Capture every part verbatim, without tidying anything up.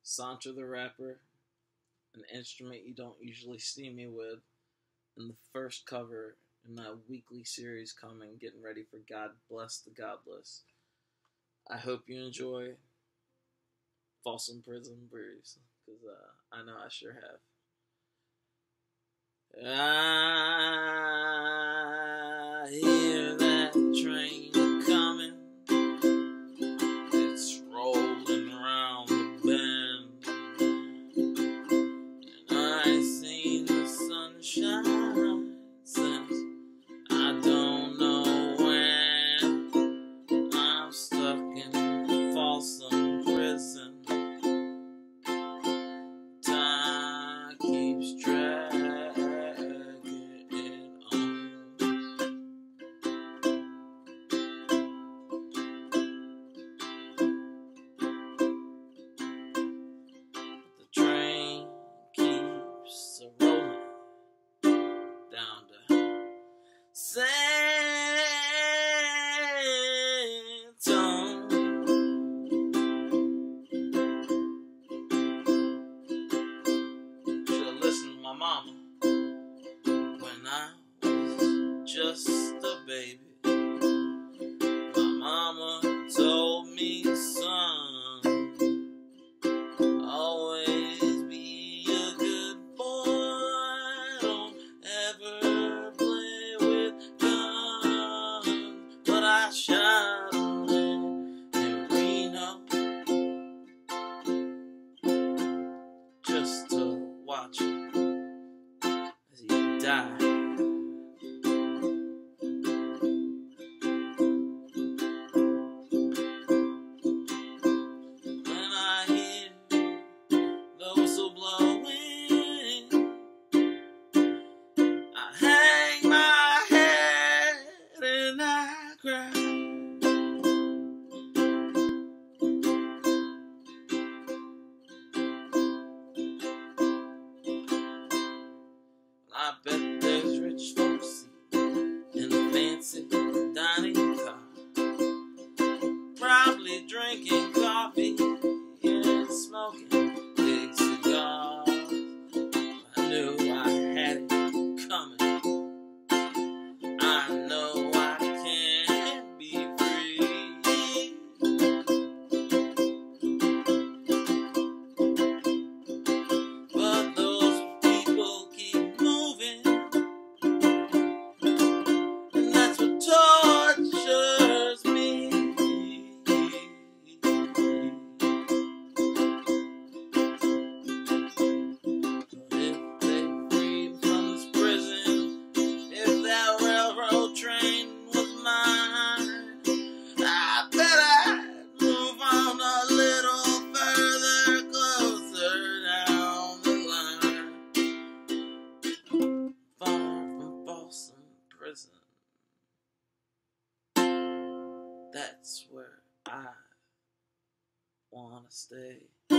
Sancho the rapper, an instrument you don't usually see me with, and the first cover in that weekly series coming, getting ready for God Bless the Godless. I hope you enjoy Folsom Prison Breeze, because uh, I know I sure have. I hear that train coming. It's rolling around the bend, and I seen the sunshine since I don't know when. I'm stuck in Folsom Prison. Time keeps dragging on. The train keeps a rolling down to Sancho. Should've listened to my mama when I was just a baby. My mama told me, son, always be a good boy. Don't ever play with guns. But I shot him in Reno just to watch him as he died. When I hear the whistle blowing, I hang my head and I cry. I bet there's rich folks in a fancy dining car, probably drinking coffee and smoking big cigars. I knew I had it coming. I know I can't be free. But those people keep moving, and that's what tortures me. But if they free me from this prison, if that railroad train was mine, I bet I'd move on a little further, closer down the line, far from Folsom Prison. That's where I wanna stay.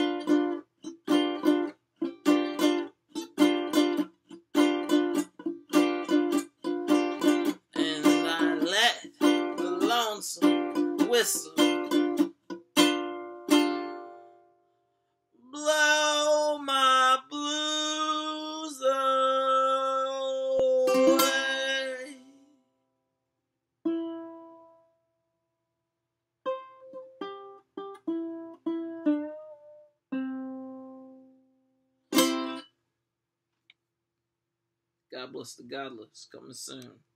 And I let the lonesome whistle blow my blues away. God Bless the Godless, coming soon.